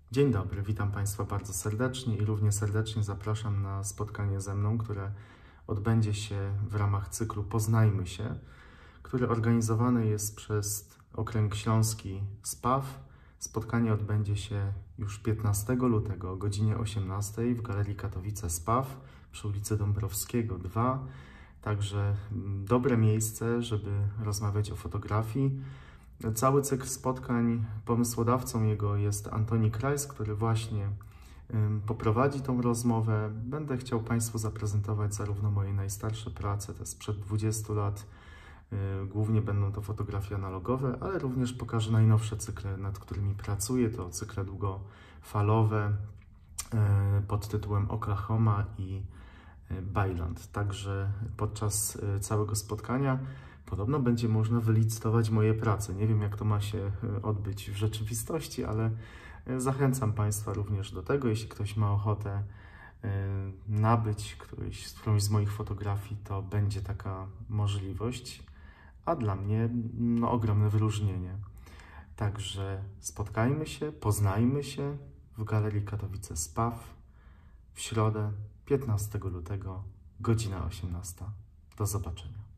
Dzień dobry, witam Państwa bardzo serdecznie i równie serdecznie zapraszam na spotkanie ze mną, które odbędzie się w ramach cyklu Poznajmy się, który organizowany jest przez Okręg Śląski SPAW. Spotkanie odbędzie się już 15 lutego o godzinie 18 w Galerii Katowice SPAW przy ulicy Dąbrowskiego 2. Także dobre miejsce, żeby rozmawiać o fotografii. Cały cykl spotkań, pomysłodawcą jego jest Antoni Krajs, który właśnie poprowadzi tą rozmowę. Będę chciał Państwu zaprezentować zarówno moje najstarsze prace, to sprzed 20 lat, głównie będą to fotografie analogowe, ale również pokażę najnowsze cykle, nad którymi pracuję. To cykle długofalowe pod tytułem Oklahoma i Bailand. Także podczas całego spotkania podobno będzie można wylicytować moje prace. Nie wiem, jak to ma się odbyć w rzeczywistości, ale zachęcam Państwa również do tego. Jeśli ktoś ma ochotę nabyć którąś z moich fotografii, to będzie taka możliwość, a dla mnie ogromne wyróżnienie. Także spotkajmy się, poznajmy się w Galerii Katowice SPAW w środę 15 lutego, godzina 18. Do zobaczenia.